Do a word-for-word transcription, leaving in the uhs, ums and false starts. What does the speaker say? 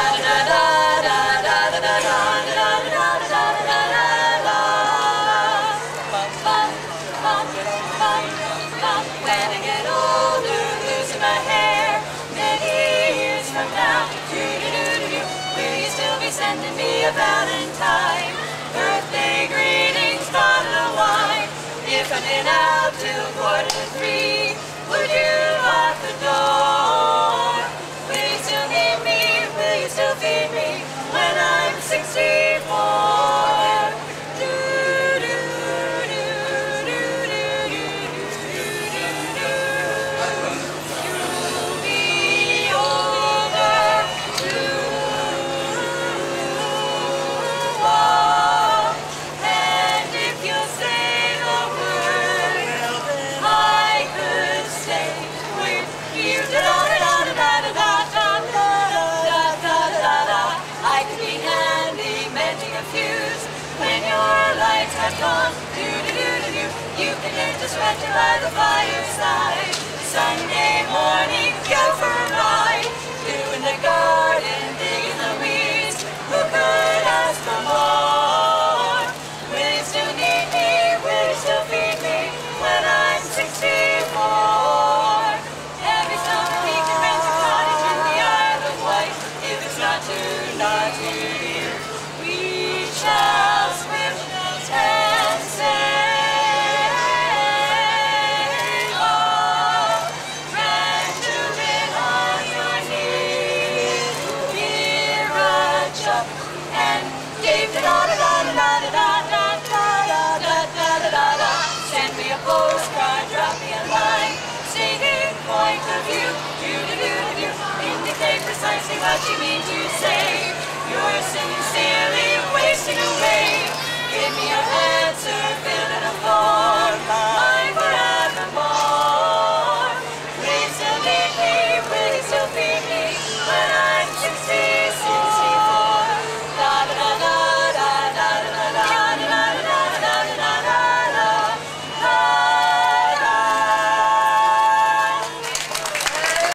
When I get older, losing my hair, many years from now, doo-doo-doo-doo-doo, will you still be sending me a valentine? Birthday greetings, bottle of wine. If I'd been out till quarter to three, would you lock the door? Will you still need me? Will you still feed me when I'm sixty-four? You can learn to stretch by the fireside. Sunday morning, go for a ride. Do in the garden, dig in the weeds. Who could ask for more? Will you still need me? Will you still feed me when I'm sixty-four? Every summer we can rent a cottage in the Isle of Wight. If it's not too, not too dear, we shall swim and sail. Send me a postcard, drop me a line, singing point of view, do-do-do-do-do, indicate precisely what you mean to say. You're sincerely wasting away.